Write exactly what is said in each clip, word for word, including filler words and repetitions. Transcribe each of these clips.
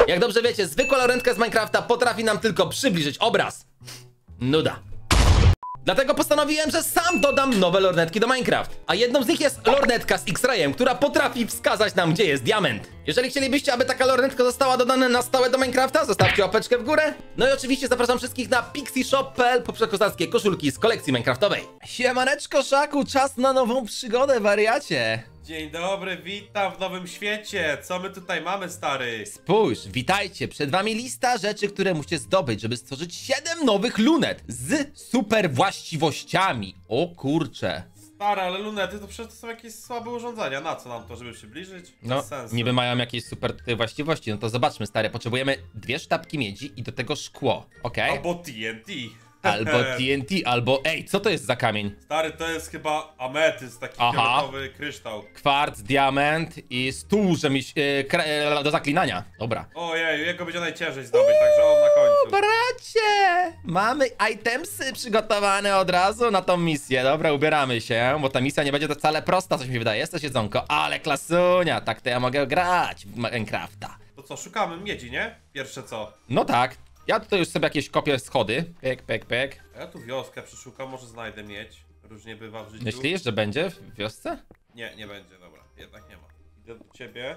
Jak dobrze wiecie, zwykła lornetka z Minecrafta potrafi nam tylko przybliżyć obraz. Nuda. Dlatego postanowiłem, że sam dodam nowe lornetki do Minecraft. A jedną z nich jest lornetka z X-Rayem, która potrafi wskazać nam, gdzie jest diament. Jeżeli chcielibyście, aby taka lornetka została dodana na stałe do Minecrafta, zostawcie łapeczkę w górę. No i oczywiście zapraszam wszystkich na pixieshop kropka p l po przekozackie koszulki z kolekcji Minecraftowej. Siemaneczko, Szaku, czas na nową przygodę, wariacie. Dzień dobry, witam w nowym świecie. Co my tutaj mamy, stary? Spójrz, witajcie, przed wami lista rzeczy, które musicie zdobyć, żeby stworzyć siedem nowych lunet z super właściwościami. O kurcze. Stary, ale lunety to przecież to są jakieś słabe urządzenia. Na co nam to, żeby przybliżyć? Bez No, sensu. niby mają jakieś super tutaj właściwości, no to zobaczmy, stary, potrzebujemy dwie sztabki miedzi i do tego szkło, okej? Albo T N T. Albo T N T, albo... Ej, co to jest za kamień? Stary, to jest chyba ametyst, taki Aha. fioletowy kryształ. Kwarc, diament i stół, że mi... Yy, kra- do zaklinania. Dobra. Ojej, jego będzie najciężej zdobyć, także on na końcu. Bracie! Mamy itemsy przygotowane od razu na tą misję. Dobra, ubieramy się, bo ta misja nie będzie to wcale prosta, coś mi się wydaje. Jest to siedzonko, ale klasunia, tak to ja mogę grać w Minecrafta. To co, szukamy miedzi, nie? Pierwsze co? No tak. Ja tutaj już sobie jakieś kopię schody. Pek, pek, pek. A ja tu wioskę przeszukam, może znajdę miedź. Różnie bywa w życiu. Myślisz, że będzie w wiosce? Nie, nie będzie, dobra, jednak nie ma. Idę do ciebie.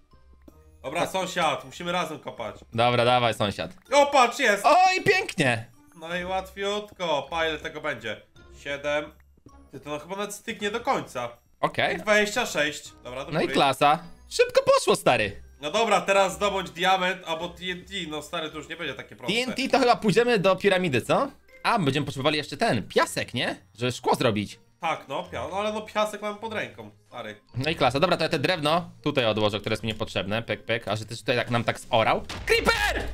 Dobra, sąsiad, musimy razem kopać. Dobra, dawaj, sąsiad. O, patrz, jest! Oj, pięknie! No i łatwiutko. Pa, ile tego będzie? siedem. Ty, to no chyba nawet styknie do końca. Okej. dwadzieścia sześć. Dobra, do No i góry. klasa. Szybko poszło, stary. No dobra, teraz zdobądź diament albo T N T. No stary, to już nie będzie takie proste. T N T to chyba pójdziemy do piramidy, co? A, będziemy potrzebowali jeszcze ten, piasek, nie? Żeby szkło zrobić. Tak, no, pia no ale no piasek mam pod ręką, stary. No i klasa. Dobra, to ja te drewno tutaj odłożę, które jest mi niepotrzebne. Pek, pek. A że też tutaj tak nam tak zorał. Creeper!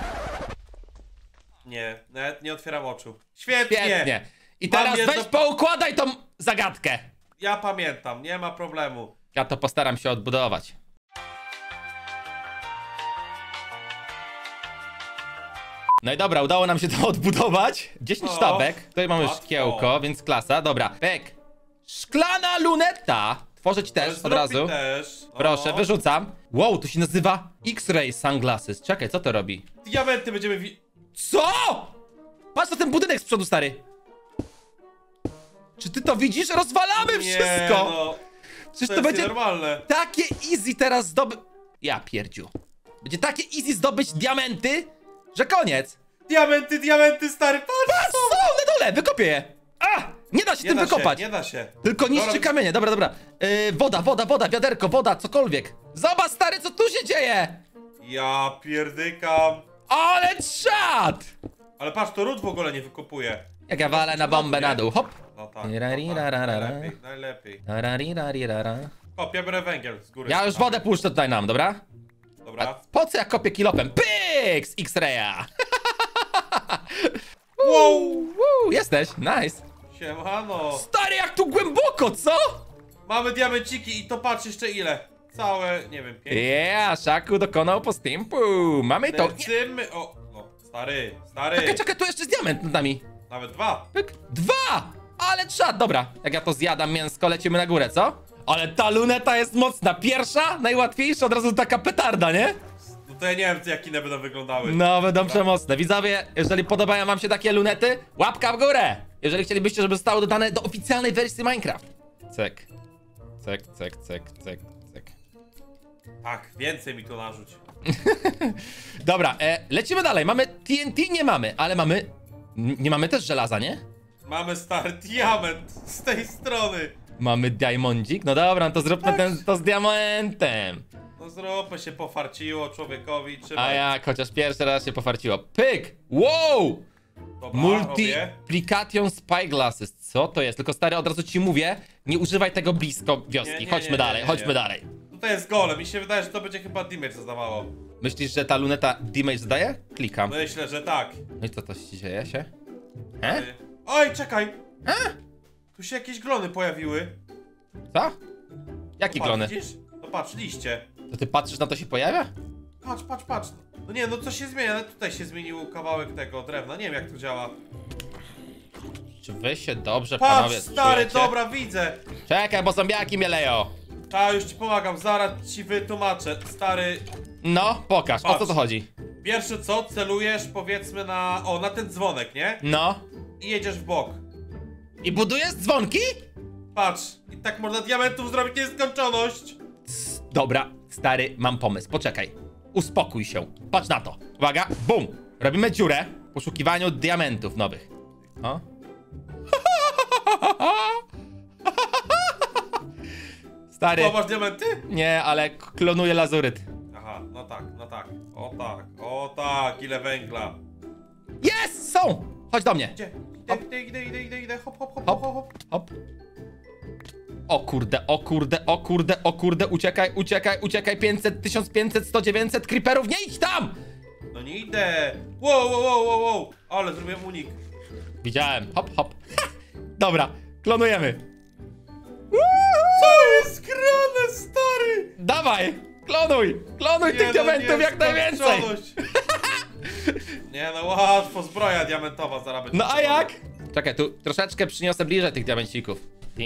Nie, nawet nie otwieram oczu. Świetnie! Świetnie. I Mam teraz jedno- weź poukładaj tą zagadkę. Ja pamiętam, nie ma problemu. Ja to postaram się odbudować. No i dobra, udało nam się to odbudować. dziesięć O, sztabek. Tutaj mamy łatwo. szkiełko, więc klasa. Dobra, pek. Szklana luneta. Tworzyć Ale też od zrobi razu. też. No. Proszę, wyrzucam. Wow, to się nazywa X-Ray Sunglasses. Czekaj, co to robi? Diamenty będziemy wi... Co? Patrz na ten budynek z przodu, stary. Czy ty to widzisz? Rozwalamy Nie, wszystko. no. Przecież To to jest będzie normalne. takie easy teraz zdobyć... Ja pierdziu. Będzie takie easy zdobyć diamenty, że koniec. Diamenty, diamenty, stary, patrz! Patrz, są na dole, wykopię je. A! Nie da się Nie tym da wykopać. się, nie da się. Tylko niszczy Dobra, kamienie. Dobra, dobra. Yy, woda, woda, woda, wiaderko, woda, cokolwiek. Zobacz, stary, co tu się dzieje. Ja pierdykam. Ale czad! Ale patrz, to ród w ogóle nie wykopuje. Jak ja walę na bombę na dół, hop. No tak, no tak. Rirararara. Najlepiej, najlepiej. Tararirarirara. Kop, ja biorę węgiel z góry. Ja już wodę puszczę tutaj nam, dobra? A Dobra. po co ja kopię kilopem? Pyk! Z X-Raya! Wow! Woo, jesteś, nice. Siemano. Stary, jak tu głęboko, co? Mamy diamenciki i to patrz jeszcze ile. Całe, nie wiem, pięć. Yeah, Szaku dokonał postępu. Mamy to. Nie. Lecimy. O, no, stary, stary. Czekaj, czekaj, tu jeszcze jest diament nad nami. Nawet dwa. Pyk. Dwa! Ale czad, dobra. Jak ja to zjadam mięsko, lecimy na górę, co? Ale ta luneta jest mocna. Pierwsza, najłatwiejsza, od razu taka petarda, nie? No to ja nie wiem, jak inne będą wyglądały. No, będą przemocne. Widzowie, jeżeli podobają wam się takie lunety, łapka w górę! Jeżeli chcielibyście, żeby zostały dodane do oficjalnej wersji Minecraft. Cek. Cek, cek, cek, cek, cek. Tak, więcej mi tu narzuć. Dobra, e, lecimy dalej. Mamy T N T, nie mamy, ale mamy... n- Nie mamy też żelaza, nie? Mamy stary diament z tej strony. Mamy diamondzik. No dobra, no to zróbmy ten, to z diamentem. No zróbmy się, pofarciło człowiekowi, A trzymaj. jak, chociaż pierwszy raz się pofarciło. Pyk! Wow! Dobra, robię. Multiplication Spyglasses. Co to jest? Tylko stary, od razu ci mówię, nie używaj tego blisko wioski. Nie, nie, chodźmy nie, dalej, nie, chodźmy nie. dalej. Tutaj jest golem, mi się wydaje, że to będzie chyba damage zadawało. Myślisz, że ta luneta damage zdaje? Klikam. Myślę, że tak. No i co to się dzieje się? He? Ty- Oj, czekaj! Tu się jakieś glony pojawiły. Co? Jaki Patrz, glony? widzisz? No patrz, liście. To ty patrzysz na to się pojawia? Patrz, patrz, patrz. No nie, no coś się zmienia, ale tutaj się zmienił kawałek tego drewna. Nie wiem, jak to działa. Czy wy się dobrze, Patrz, panowie, stary, czujecie? dobra, widzę. Czekaj, bo zombiaki mnie leją. Ta, już ci pomagam, zaraz ci wytłumaczę. Stary, No, pokaż, o co Patrz. to chodzi? Pierwsze co, celujesz powiedzmy na... O, na ten dzwonek, nie? No. I jedziesz w bok. I budujesz dzwonki? Patrz, i tak można diamentów zrobić nieskończoność. Dobra, stary, mam pomysł, poczekaj. Uspokój się, patrz na to. Uwaga, bum! Robimy dziurę w poszukiwaniu diamentów nowych. O. Stary, O, masz diamenty? nie, ale k- klonuję lazuryt. Aha, no tak, no tak. O tak, o tak, ile węgla. Jest! Są! Chodź do mnie. Gdzie? Hop. Idę, idę, idę, idę, idę, hop, hop, hop, Hop, hop, hop. hop. O kurde, o kurde, o kurde, o kurde, uciekaj, uciekaj, uciekaj, pięćset, tysiąc pięćset, sto, dziewięćset creeperów, nie idź tam! No nie idę. Wow, wow, wow, wow, wow. Ale zrobiłem unik. Widziałem, hop, hop. Dobra, klonujemy. Co jest grane, stary? Dawaj, klonuj, klonuj Nie, tych no, diamentów jak najwięcej. nieskończoność. Nie no, łatwo, zbroja diamentowa zaraz będzie. No a jak? Czekaj, tu troszeczkę przyniosę bliżej tych diamencików.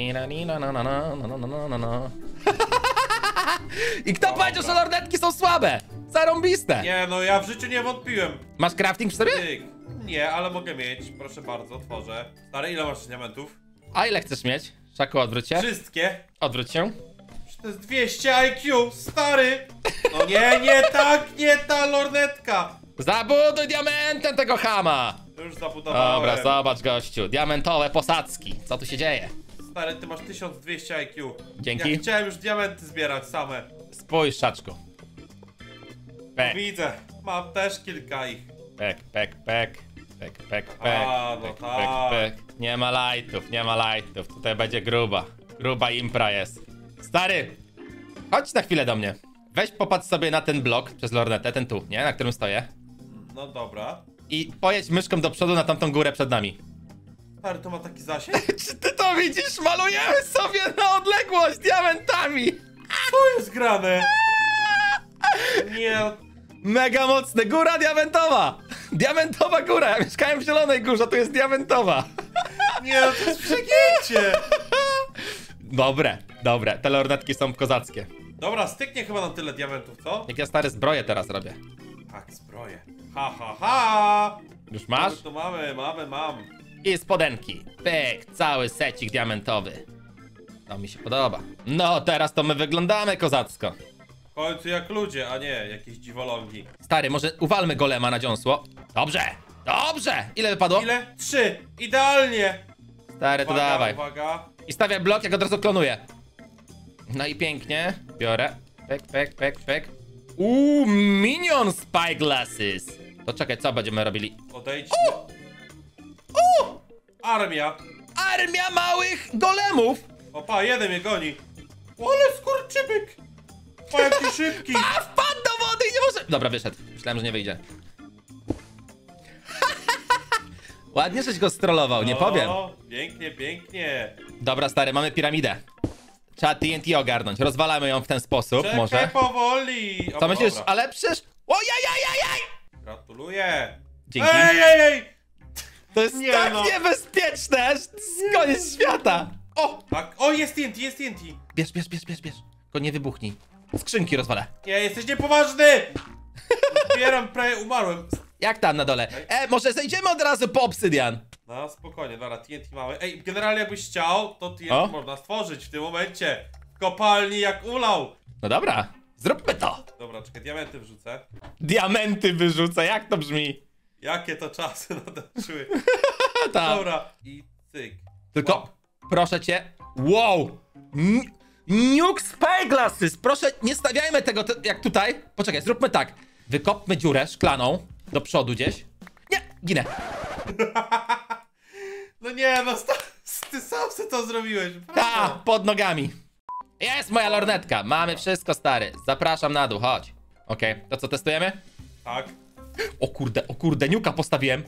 I kto Dobra. powiedział, że lornetki są słabe? Zarąbiste. Nie no, ja w życiu nie wątpiłem. Masz crafting przy sobie? Tyk. Nie, ale mogę mieć. Proszę bardzo, tworzę. Stary, ile masz diamentów? A ile chcesz mieć? Szaku, odwróć się. Wszystkie. Odwróć się. To jest dwieście I Q, stary! No nie, nie tak, nie ta lornetka! Zabuduj diamentem tego chama. To już zabudowałem. Dobra, zobacz gościu. Diamentowe posadzki. Co tu się dzieje? Stary, ty masz tysiąc dwieście I Q. Dzięki. Ja chciałem już diamenty zbierać same. Spójrz, Szaczku. Pek, Widzę, mam też kilka ich. pek, pek, pek. Pek, pek, pek. A, no pek, tak. pek, pek. Nie ma lightów, nie ma lightów. Tutaj będzie gruba. Gruba impra jest. Stary, chodź na chwilę do mnie. Weź popatrz sobie na ten blok przez lornetę, ten tu, nie? Na którym stoję. No dobra. I pojedź myszką do przodu na tamtą górę przed nami. Stary, to ma taki zasięg? Czy ty to widzisz? Malujemy sobie na odległość diamentami. Co jest grane? Nie, Mega mocne, góra diamentowa. Diamentowa góra, ja mieszkałem w Zielonej Górze, tu jest diamentowa. nie, to jest przegięcie! Dobre, dobre, te lornetki są kozackie. Dobra, styknie chyba nam tyle diamentów, co? Jak ja stare zbroje teraz robię. Tak, zbroję. Ha, ha, ha! Już masz? Tu mamy, mamy, mam. I spodenki. Pyk, cały secik diamentowy. To mi się podoba. No, teraz to my wyglądamy kozacko. W końcu jak ludzie, a nie jakieś dziwolągi. Stary, może uwalmy golema na dziąsło? Dobrze, dobrze. Ile wypadło? Ile? Trzy! Idealnie! Stary, to Uwaga, dawaj. uwaga. I stawiam blok, jak od razu klonuję. No i pięknie. Biorę. Pek, pek, pek, pek. Uuu, minion spyglasses. To czekaj, co będziemy robili? Odejdźmy. Armia! Armia małych golemów! Opa, jeden mnie goni. O, ale skurczybyk! O, jaki szybki! A, wpadł do wody i nie może... Dobra, wyszedł. Myślałem, że nie wyjdzie. Ładnie żeś go strollował, nie powiem. O, pięknie, pięknie. Dobra, stary, mamy piramidę. Trzeba T N T ogarnąć. Rozwalamy ją w ten sposób, Czekaj może. powoli! O, Co myślisz? dobra. Ale przecież... Ojajajajaj! Gratuluję! Dzięki. Ej, ej, ej! To jest Nie tak no. niebezpieczne, aż to jest koniec świata. O! Tak, o, jest T N T, jest T N T! Bierz, bierz, bierz, bierz, bierz. Tylko nie wybuchnij. Skrzynki rozwalę. Nie, jesteś niepoważny! Zbieram, prawie umarłem. Jak tam na dole? E, może zejdziemy od razu po obsydian. No, spokojnie, dobra, T N T mamy. Ej, generalnie jakbyś chciał, to T N T O? można stworzyć w tym momencie. W kopalni jak ulał. No dobra, zróbmy to. Dobra, czekaj, diamenty wrzucę. Diamenty wyrzucę, jak to brzmi? Jakie to czasy nadeszły. Ta. Dobra, i cyk. Tylko, Łap. proszę cię. Wow! N Nuke Spyglasses! Proszę, nie stawiajmy tego te- jak tutaj. Poczekaj, zróbmy tak. Wykopmy dziurę szklaną do przodu gdzieś. Nie, ginę. No nie, no sta- ty sam sobie to zrobiłeś. Ta, prawda? pod nogami. Jest moja lornetka. Mamy wszystko, stary. Zapraszam na dół, chodź. Okej, to co, testujemy? Tak. O kurde, o kurde, niuka postawiłem.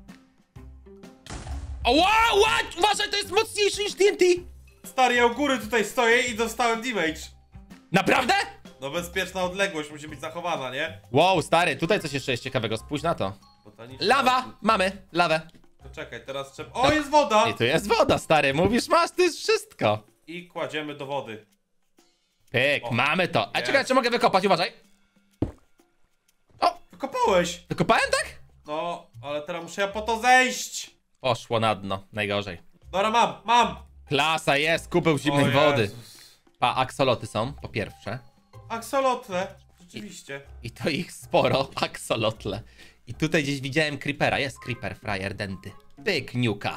O, wow, wow, uważaj, to jest mocniejszy niż T N T. Stary, ja u góry tutaj stoję i dostałem damage. Naprawdę? No bezpieczna odległość musi być zachowana, nie? Wow, stary, tutaj coś jeszcze jest ciekawego, spójrz na to. Botaniczna- Lawa, mamy, lawę. To czekaj, teraz trzeba... O, jest woda! I tu jest woda, stary, mówisz, masz, to jest wszystko. I kładziemy do wody. Pyk, O, mamy to. A jest. czekaj, czy mogę wykopać, uważaj. wykopałeś. Wykopałem tak? No, ale teraz muszę ja po to zejść. Poszło na dno, najgorzej. Dobra, mam, mam. Klasa jest, kupeł zimnej O wody. Jezus. Pa, aksoloty są, po pierwsze. Axolotle, rzeczywiście. I to ich sporo, aksolotle. I tutaj gdzieś widziałem creepera, jest creeper, frajer denty. Pyk, niuka.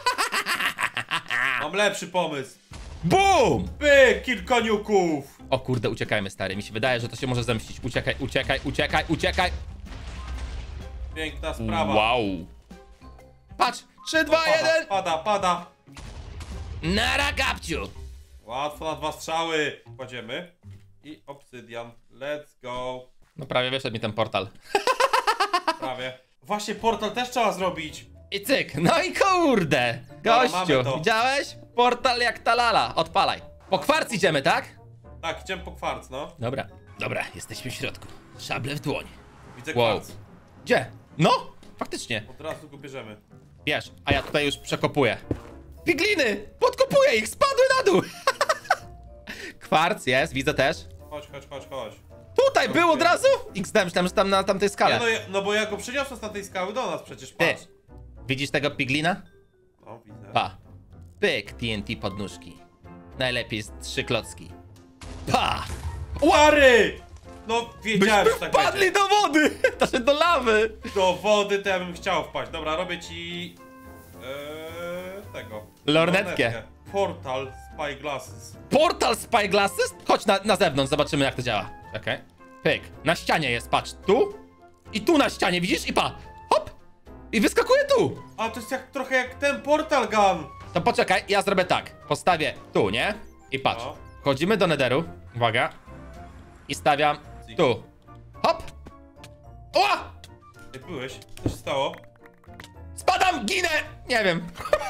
Mam lepszy pomysł. BUM! Pyk, kilka niuków. O kurde, uciekajmy stary, mi się wydaje, że to się może zemścić. Uciekaj, uciekaj, uciekaj, uciekaj. Piękna sprawa. Wow. Patrz, trzy, dwa, pada, jeden. Pada, pada. Nara kapciu. Łatwo na dwa strzały. Kładziemy. I obsydian. Let's go. No prawie wyszedł mi ten portal. Prawie. Właśnie portal też trzeba zrobić. I cyk, no i kurde. Dobra, Gościu, mamy to. widziałeś? Portal jak ta lala, odpalaj. Po kwarc idziemy, tak? Tak, idziemy po kwarc, no. Dobra, dobra, jesteśmy w środku. Szable w dłoń. Widzę Wow. kwarc. Gdzie? No, faktycznie. Od razu go bierzemy. Wiesz, a ja tutaj już przekopuję. Pigliny! Podkopuję ich, spadły na dół! Kwarc jest, widzę też. Chodź, chodź, chodź, chodź. Tutaj Okej. był od razu? X D, myślałem, że tam na tamtej Ja, skale. no, ja, no bo ja go przyniosłem z tamtej skały do nas przecież, Ty, patrz. widzisz tego piglina? No, widzę. Pa. Pyk, T N T podnóżki. Najlepiej z trzy klocki. Pa! Łary! No, wiedziałem, Byśmy że tak wpadli będzie. do wody! Znaczy do lawy! Do wody to ja bym chciał wpaść. Dobra, robię ci... Eee, tego. Lornetkę. Portal Spyglasses. Portal Spyglasses? Chodź na, na zewnątrz, zobaczymy jak to działa. Okej. Pyk. Na ścianie jest, patrz. Tu. I tu na ścianie, widzisz? I pa. Hop. I wyskakuje tu. A, to jest jak, trochę jak ten Portal Gun. To poczekaj, ja zrobię tak. Postawię tu, nie? I patrz. No. Wchodzimy do netheru. Uwaga. I stawiam tu. Hop. Oła! Jak byłeś? Co się stało? Spadam, ginę! Nie wiem.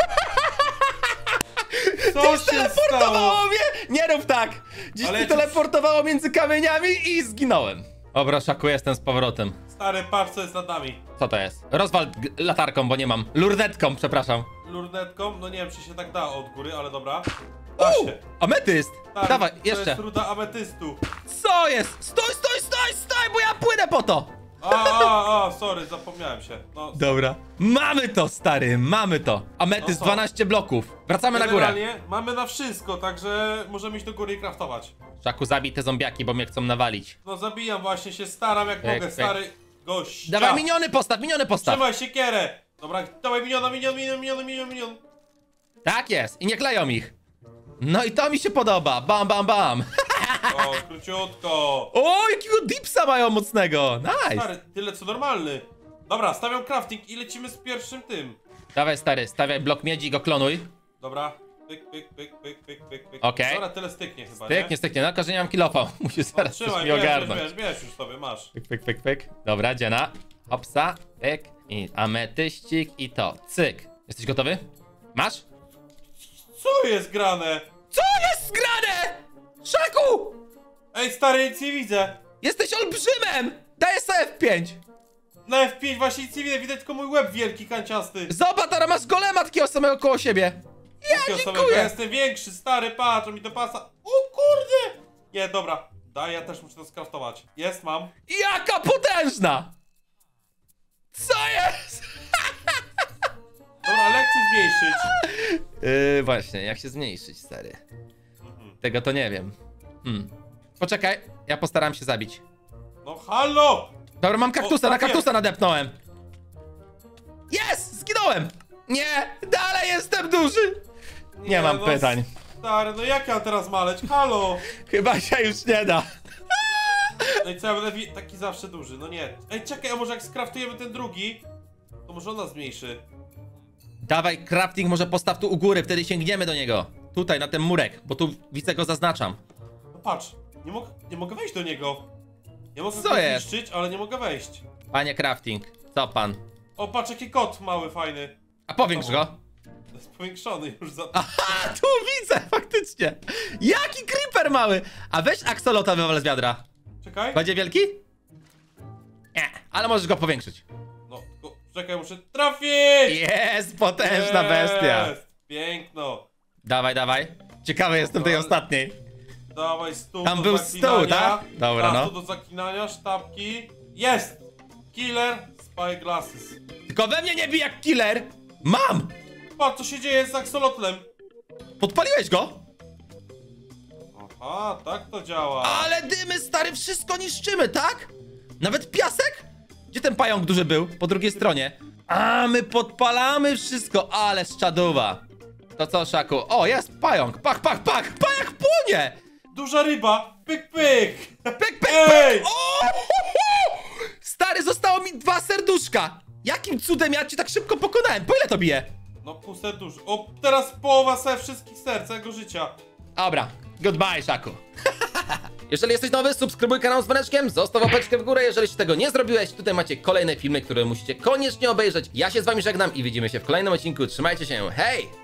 Co się stało? Teleportowało mnie! Nie rób tak! Dziś Ale mi ja ci- teleportowało między kamieniami i zginąłem. Dobra, szaku, jestem z powrotem. Stary, patrz co jest nad nami. Co to jest? Rozwal g- latarką, bo nie mam. Lurnetką, przepraszam. Lurnetką? No nie wiem, czy się tak da od góry, ale dobra. Da U, się. ametyst! Stary, Dawaj, To jeszcze. jest ruda ametystu. Co jest? Stój, stój, stój, stój, bo ja płynę po to! A, a, a, sorry, zapomniałem się. No, Dobra. Mamy to, stary, mamy to. Ametyst No co? dwanaście bloków. Wracamy na górę. generalnie mamy na wszystko, także możemy iść do góry i craftować. Szaku, zabij te zombiaki, bo mnie chcą nawalić. No zabijam właśnie, się staram jak Pyk, mogę, pyk. stary gość. Dawaj, miniony postaw, miniony postaw. Trzymaj siekierę! Dobra, dawaj miniona, minion, minion, minion, minion, minion. Tak jest, i nie kleją ich. No i to mi się podoba. Bam, bam, bam. O, króciutko. O, jakiego dipsa mają mocnego. Nice. Stary, tyle co normalny. Dobra, stawiam crafting i lecimy z pierwszym tym. Dawaj, stary, stawiaj blok miedzi i go klonuj. Dobra, pyk, pyk, pyk, pyk, pyk, pyk, pyk. Okej. Dobra, tyle styknie chyba, Tyk, nie? nie styknie, no tylko, że nie mam kilofa. Musisz No, zaraz coś trzymaj, mi bierz, bierz, ogarnąć. bierz, bierz już sobie, masz. Pyk, pyk, pyk, pyk. Dobra, dziena. Hopsa, pyk. I ametyścik i to. Cyk. Jesteś gotowy? Masz? Co jest grane? Co jest zgrane? Szaku! Ej, stary, nic nie widzę. Jesteś olbrzymem! Daję sobie F pięć. Na F pięć właśnie nic nie widać, widać tylko mój łeb wielki, kanciasty. Zobacz, teraz masz golema takiego samego koło siebie. Ja Takiego samego, dziękuję. ja jestem większy, stary, patrz, on mi to pasa. O kurde! Nie, dobra, daj, ja też muszę to skraftować. Jest, mam. Jaka potężna! Co jest? Dobra, lekcję zmniejszyć. Yy, właśnie, jak się zmniejszyć, stary? Tego to nie wiem. Hmm. Poczekaj, ja postaram się zabić. No halo! Dobra, mam kaktusa, O, na tak jest. kaktusa nadepnąłem. Jest! Zginąłem! Nie! Dalej jestem duży! Nie, mam no, pytań. Stary, no jak ja teraz maleć? Halo! Chyba się już nie da. No i co, ja będę wi- taki zawsze duży, no nie. Ej, czekaj, a może jak skraftujemy ten drugi, to może on nas zmniejszy. Dawaj, crafting może postaw tu u góry, wtedy sięgniemy do niego. Tutaj, na ten murek, bo tu widzę go zaznaczam. No patrz, nie, mog nie mogę wejść do niego. Nie mogę Co go jest? zniszczyć, ale nie mogę wejść. Panie crafting, co pan? O, patrz jaki kot mały, fajny. A powiększ go. Jest powiększony już za... Aha, tu widzę, faktycznie. Jaki creeper mały! A weź axolota wywal z wiadra. Czekaj. Będzie wielki? Nie, ale możesz go powiększyć. No, tylko, czekaj, muszę trafić! Jest, potężna bestia. Jest, piękno. Dawaj, dawaj. Ciekawy jestem tej ostatniej. Dawaj stół Tam do był zaklinania. stół, tak? Dobra, Tak, no. stół do zaklinania, sztabki. Jest! Killer Spyglasses. Tylko we mnie nie bij jak killer! Mam! Patrz, co się dzieje z axolotlem. Podpaliłeś go? Aha, tak to działa. Ale dymy, stary, wszystko niszczymy, tak? Nawet piasek? Gdzie ten pająk duży był? Po drugiej stronie. A, my podpalamy wszystko, ale szczadowa. To co, Szaku? O, jest pająk. Pach, pach, pach! Pająk płonie! Duża ryba. Pyk, pyk. Pyk, pyk, Ej! pyk! O! Stary, zostało mi dwa serduszka. Jakim cudem ja cię tak szybko pokonałem? Po ile to bije? No pół serdusz. O, teraz połowa se wszystkich serc, całego życia. Dobra, goodbye, Szaku. Jeżeli jesteś nowy, subskrybuj kanał z dzwoneczkiem, zostaw łapeczkę w górę, jeżeli tego nie zrobiłeś. Tutaj macie kolejne filmy, które musicie koniecznie obejrzeć. Ja się z wami żegnam i widzimy się w kolejnym odcinku. Trzymajcie się, hej!